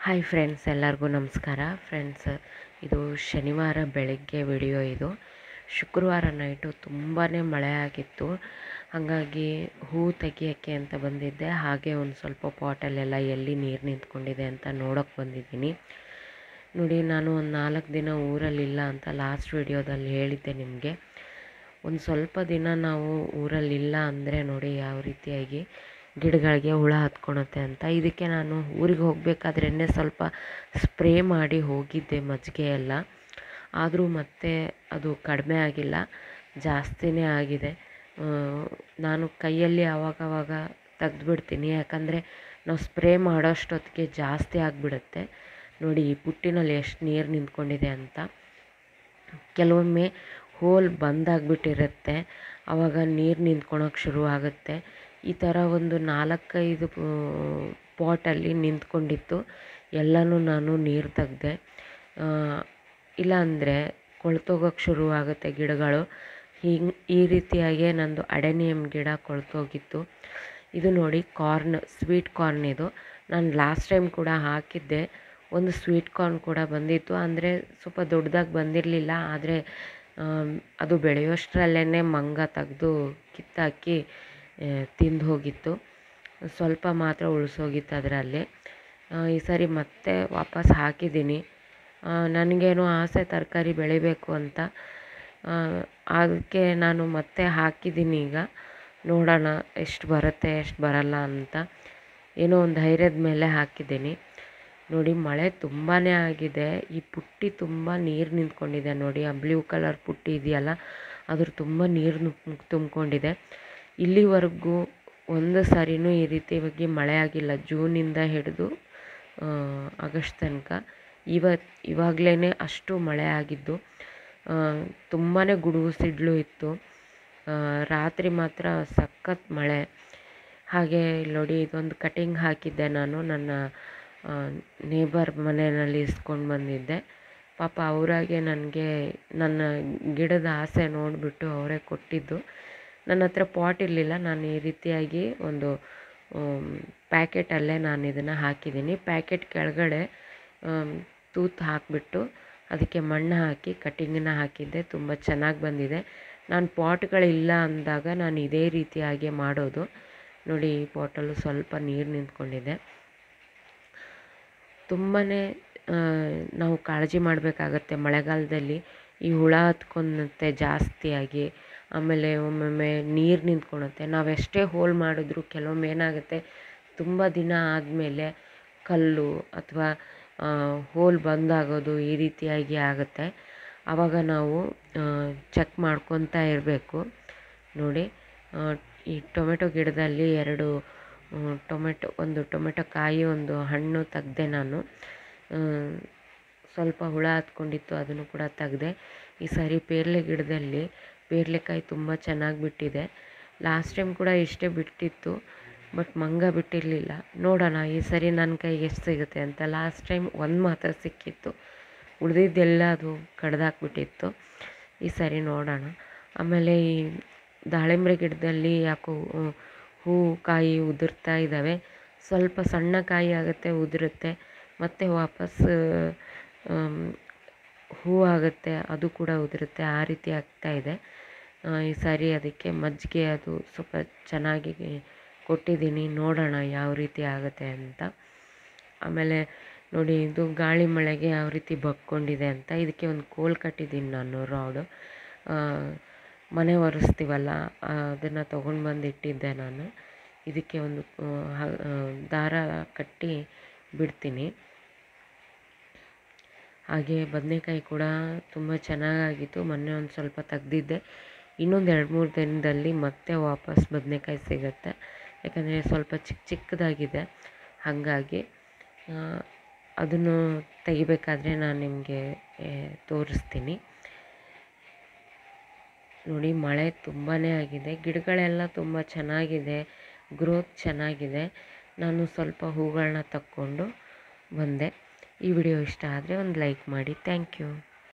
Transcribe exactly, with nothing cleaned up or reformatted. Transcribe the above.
Hi friends, ಎಲ್ಲರಿಗೂ ನಮಸ್ಕಾರ. Friends, ಇದು ಶನಿವಾರ ಬೆಳಗ್ಗೆ ವಿಡಿಯೋ. ಇದು ಶುಕ್ರವಾರ ನೈಟು ತುಂಬಾ ಮಳೆ ಆಗಿತ್ತು. ಹಾಗಾಗಿ ಹೂ ತೆಗಿಯೋಕ್ಕೆ ಅಂತ ಬಂದಿದ್ದೆ. ಹಾಗೆ ಒಂದು ಸ್ವಲ್ಪ ಪಾಟಲ್ಲೆಲ್ಲ ಎಲ್ಲಿ ನೀರು ನಿಂತ್ಕೊಂಡಿದೆ ಅಂತ ನೋಡೋಕ್ಕೆ ಬಂದಿದ್ದೀನಿ. ನೋಡಿ, ನಾನು ಒಂದು ನಾಲ್ಕು ದಿನ ಊರಲ್ಲಿಲ್ಲ ಅಂತ ಲಾಸ್ಟ್ ವಿಡಿಯೋದಲ್ಲಿ ಹೇಳಿದ್ದೆ ನಿಮಗೆ. ಒಂದು ಸ್ವಲ್ಪ ದಿನ ನಾವು ಊರಲ್ಲಿಲ್ಲ ಅಂದರೆ ನೋಡಿ ಯಾವ ರೀತಿಯಾಗಿ ಗಿಡಗಳಿಗೆ ಹುಳ ಹತ್ಕೊಳುತ್ತೆ ಅಂತ. ಇದಕ್ಕೆ ನಾನು ಊರಿಗೆ ಹೋಗಬೇಕಾದ್ರೇ ಸ್ವಲ್ಪ ಸ್ಪ್ರೇ ಮಾಡಿ ಹೋಗಿದ್ದೆ ಮಜ್ಜಿಗೆ ಎಲ್ಲ. ಆದರೂ ಮತ್ತೆ ಅದು ಕಡಿಮೆ ಆಗಿಲ್ಲ, ಜಾಸ್ತಿನೇ ಆಗಿದೆ. ನಾನು ಕೈಯಲ್ಲಿ ಆವಾಗವಾಗ ತೆಗೆದುಬಿಡ್ತೀನಿ, ಯಾಕಂದರೆ ನಾವು ಸ್ಪ್ರೇ ಮಾಡೋಷ್ಟೊತ್ತಿಗೆ ಜಾಸ್ತಿ ಆಗಿಬಿಡುತ್ತೆ. ನೋಡಿ ಈ ಪುಟ್ಟಿನಲ್ಲಿ ಎಷ್ಟು ನೀರು ನಿಂತ್ಕೊಂಡಿದೆ ಅಂತ. ಕೆಲವೊಮ್ಮೆ ಹೋಲ್ ಬಂದಾಗಿಬಿಟ್ಟಿರುತ್ತೆ, ಆವಾಗ ನೀರು ನಿಂತ್ಕೊಳಕ್ಕೆ ಶುರು ಆಗುತ್ತೆ. ಈ ಥರ ಒಂದು ನಾಲ್ಕೈದು ಪಾಟಲ್ಲಿ ನಿಂತ್ಕೊಂಡಿತ್ತು. ಎಲ್ಲನೂ ನಾನು ನೀರು ತೆಗ್ದೆ. ಇಲ್ಲಾಂದರೆ ಕೊಳ್ತೋಗೋಕ್ಕೆ ಶುರು ಆಗುತ್ತೆ ಗಿಡಗಳು. ಹಿಂಗೆ ಈ ರೀತಿಯಾಗಿ ನಂದು ಅಡೆನಿಯಮ್ ಗಿಡ ಕೊಳ್ತೋಗಿತ್ತು. ಇದು ನೋಡಿ ಕಾರ್ನ್, ಸ್ವೀಟ್ ಕಾರ್ನ್. ಇದು ನಾನು ಲಾಸ್ಟ್ ಟೈಮ್ ಕೂಡ ಹಾಕಿದ್ದೆ. ಒಂದು ಸ್ವೀಟ್ ಕಾರ್ನ್ ಕೂಡ ಬಂದಿತ್ತು, ಅಂದರೆ ಸ್ವಲ್ಪ ದೊಡ್ಡದಾಗಿ ಬಂದಿರಲಿಲ್ಲ. ಆದರೆ ಅದು ಬೆಳೆಯೋಷ್ಟರಲ್ಲೇ ಮಂಗ ತೆಗೆದು ಕಿತ್ತಾಕಿ ತಿಂದು ಹೋಗಿತ್ತು. ಸ್ವಲ್ಪ ಮಾತ್ರ ಉಳಿಸೋಗಿತ್ತು ಅದರಲ್ಲಿ. ಈ ಸರಿ ಮತ್ತೆ ವಾಪಸ್ ಹಾಕಿದ್ದೀನಿ. ನನಗೇನೋ ಆಸೆ ತರಕಾರಿ ಬೆಳಿಬೇಕು ಅಂತ, ಅದಕ್ಕೆ ನಾನು ಮತ್ತೆ ಹಾಕಿದ್ದೀನಿ. ಈಗ ನೋಡೋಣ ಎಷ್ಟು ಬರುತ್ತೆ ಎಷ್ಟು ಬರಲ್ಲ ಅಂತ. ಏನೋ ಒಂದು ಧೈರ್ಯದ ಮೇಲೆ ಹಾಕಿದ್ದೀನಿ. ನೋಡಿ, ಮಳೆ ತುಂಬಾ ಆಗಿದೆ. ಈ ಪುಟ್ಟಿ ತುಂಬ ನೀರು ನಿಂತ್ಕೊಂಡಿದೆ ನೋಡಿ. ಆ ಬ್ಲೂ ಕಲರ್ ಪುಟ್ಟಿ ಇದೆಯಲ್ಲ, ಅದ್ರ ತುಂಬ ನೀರು ತುಂಬಿಕೊಂಡಿದೆ. ಇಲ್ಲಿವರೆಗೂ ಒಂದು ಸಾರಿನೂ ಈ ರೀತಿಯಾಗಿ ಮಳೆ ಆಗಿಲ್ಲ, ಜೂನಿಂದ ಹಿಡಿದು ಆಗಸ್ಟ್ ತನಕ. ಇವತ್ತು ಇವಾಗಲೇ ಅಷ್ಟು ಮಳೆ ಆಗಿದ್ದು. ತುಂಬಾ ಗುಡುಗು ಸಿಡ್ಲು ಇತ್ತು. ರಾತ್ರಿ ಮಾತ್ರ ಸಖತ್ ಮಳೆ. ಹಾಗೆ ನೋಡಿ, ಇದೊಂದು ಕಟಿಂಗ್ ಹಾಕಿದ್ದೆ ನಾನು, ನನ್ನ ನೇಬರ್ ಮನೆಯಲ್ಲಿ ಇಸ್ಕೊಂಡು ಬಂದಿದ್ದೆ. ಪಾಪ ಅವರಾಗೆ ನನಗೆ ನನ್ನ ಗಿಡದ ಆಸೆ ನೋಡಿಬಿಟ್ಟು ಅವರೇ ಕೊಟ್ಟಿದ್ದು. ನನ್ನ ಹತ್ರ ಪಾಟ್ ಇರಲಿಲ್ಲ. ನಾನು ಈ ರೀತಿಯಾಗಿ ಒಂದು ಪ್ಯಾಕೆಟಲ್ಲೇ ನಾನು ಇದನ್ನು ಹಾಕಿದ್ದೀನಿ. ಪ್ಯಾಕೆಟ್ ಕೆಳಗಡೆ ತೂತು ಹಾಕಿಬಿಟ್ಟು ಅದಕ್ಕೆ ಮಣ್ಣು ಹಾಕಿ ಕಟಿಂಗನ್ನ ಹಾಕಿದ್ದೆ. ತುಂಬ ಚೆನ್ನಾಗಿ ಬಂದಿದೆ. ನಾನು ಪಾಟ್ಗಳಿಲ್ಲ ಅಂದಾಗ ನಾನು ಇದೇ ರೀತಿಯಾಗಿ ಮಾಡೋದು. ನೋಡಿ, ಈ ಪಾಟಲ್ಲೂ ಸ್ವಲ್ಪ ನೀರು ನಿಂತ್ಕೊಂಡಿದೆ. ತುಂಬಾ ನಾವು ಕಾಳಜಿ ಮಾಡಬೇಕಾಗತ್ತೆ ಮಳೆಗಾಲದಲ್ಲಿ. ಈ ಹುಳ ಹತ್ಕೊಳುತ್ತೆ ಜಾಸ್ತಿಯಾಗಿ. ಆಮೇಲೆ ಒಮ್ಮೊಮ್ಮೆ ನೀರು ನಿಂತ್ಕೊಳುತ್ತೆ. ನಾವೆಷ್ಟೇ ಹೋಲ್ ಮಾಡಿದ್ರೂ ಕೆಲವೊಮ್ಮೆ ಏನಾಗುತ್ತೆ, ತುಂಬ ದಿನ ಆದಮೇಲೆ ಕಲ್ಲು ಅಥವಾ ಹೋಲ್ ಬಂದಾಗೋದು ಈ ರೀತಿಯಾಗಿ ಆಗುತ್ತೆ. ಆವಾಗ ನಾವು ಚೆಕ್ ಮಾಡ್ಕೊತಾ ಇರಬೇಕು. ನೋಡಿ, ಈ ಟೊಮೆಟೊ ಗಿಡದಲ್ಲಿ ಎರಡು ಟೊಮೆಟೊ ಒಂದು ಟೊಮೆಟೊ ಕಾಯಿ, ಒಂದು ಹಣ್ಣು ತೆಗ್ದೆ ನಾನು. ಸ್ವಲ್ಪ ಹುಳ ಹತ್ಕೊಂಡಿತ್ತು, ಅದನ್ನು ಕೂಡ ತೆಗ್ದೆ. ಈ ಸಾರಿ ಪೇರಲೆ ಗಿಡದಲ್ಲಿ ಪೇರಲೆಕಾಯಿ ತುಂಬ ಚೆನ್ನಾಗಿ ಬಿಟ್ಟಿದೆ. ಲಾಸ್ಟ್ ಟೈಮ್ ಕೂಡ ಇಷ್ಟೇ ಬಿಟ್ಟಿತ್ತು, ಬಟ್ ಮಂಗ ಬಿಟ್ಟಿರಲಿಲ್ಲ. ನೋಡೋಣ ಈ ಸರಿ ನನ್ನ ಕೈಗೆ ಎಷ್ಟು ಸಿಗುತ್ತೆ ಅಂತ. ಲಾಸ್ಟ್ ಟೈಮ್ ಒಂದು ಮಾತ್ರ ಸಿಕ್ಕಿತ್ತು, ಉಳಿದಿದ್ದೆಲ್ಲ ಅದು ಕಡ್ದಾಕ್ಬಿಟ್ಟಿತ್ತು. ಈ ಸರಿ ನೋಡೋಣ. ಆಮೇಲೆ ಈ ದಾಳಿಂಬೆ ಗಿಡದಲ್ಲಿ ಯಾಕೋ ಹೂ ಕಾಯಿ ಉದುರ್ತಾ ಇದ್ದಾವೆ. ಸ್ವಲ್ಪ ಸಣ್ಣ ಕಾಯಿ ಆಗುತ್ತೆ, ಉದುರುತ್ತೆ, ಮತ್ತು ವಾಪಸ್ ಹೂ ಆಗುತ್ತೆ, ಅದು ಕೂಡ ಉದುರುತ್ತೆ. ಆ ರೀತಿ ಆಗ್ತಾಯಿದೆ. ಈ ಸಾರಿ ಅದಕ್ಕೆ ಮಜ್ಜಿಗೆ ಅದು ಸ್ವಲ್ಪ ಚೆನ್ನಾಗಿ ಕೊಟ್ಟಿದ್ದೀನಿ. ನೋಡೋಣ ಯಾವ ರೀತಿ ಆಗುತ್ತೆ ಅಂತ. ಆಮೇಲೆ ನೋಡಿ, ಇದು ಗಾಳಿ ಮಳೆಗೆ ಯಾವ ರೀತಿ ಬಗ್ಕೊಂಡಿದೆ ಅಂತ. ಇದಕ್ಕೆ ಒಂದು ಕೋಲ್ ಕಟ್ಟಿದ್ದೀನಿ ನಾನು, ರಾಡು. ಮನೆ ಒರೆಸ್ತೀವಲ್ಲ, ಅದನ್ನು ತೊಗೊಂಡು ಬಂದು ಇಟ್ಟಿದ್ದೆ ನಾನು. ಇದಕ್ಕೆ ಒಂದು ದಾರ ಕಟ್ಟಿ ಬಿಡ್ತೀನಿ. ಹಾಗೆ ಬದನೆಕಾಯಿ ಕೂಡ ತುಂಬ ಚೆನ್ನಾಗಾಗಿತ್ತು. ಮೊನ್ನೆ ಒಂದು ಸ್ವಲ್ಪ ತೆಗ್ದಿದ್ದೆ. ಇನ್ನೊಂದು ಎರಡು ಮೂರು ದಿನದಲ್ಲಿ ಮತ್ತೆ ವಾಪಸ್ ಬದನೆಕಾಯಿ ಸಿಗುತ್ತೆ, ಯಾಕಂದರೆ ಸ್ವಲ್ಪ ಚಿಕ್ಕ ಚಿಕ್ಕದಾಗಿದೆ. ಹಾಗಾಗಿ ಅದನ್ನು ತೆಗಿಬೇಕಾದ್ರೆ ನಾನು ನಿಮಗೆ ತೋರಿಸ್ತೀನಿ. ನೋಡಿ, ಮಳೆ ತುಂಬಾ ಆಗಿದೆ. ಗಿಡಗಳೆಲ್ಲ ತುಂಬ ಚೆನ್ನಾಗಿದೆ, ಗ್ರೋತ್ ಚೆನ್ನಾಗಿದೆ. ನಾನು ಸ್ವಲ್ಪ ಹೂಗಳನ್ನ ತಕ್ಕೊಂಡು ಬಂದೆ. ಈ ವಿಡಿಯೋ ಇಷ್ಟ ಆದರೆ ಒಂದು ಲೈಕ್ ಮಾಡಿ. Thank you.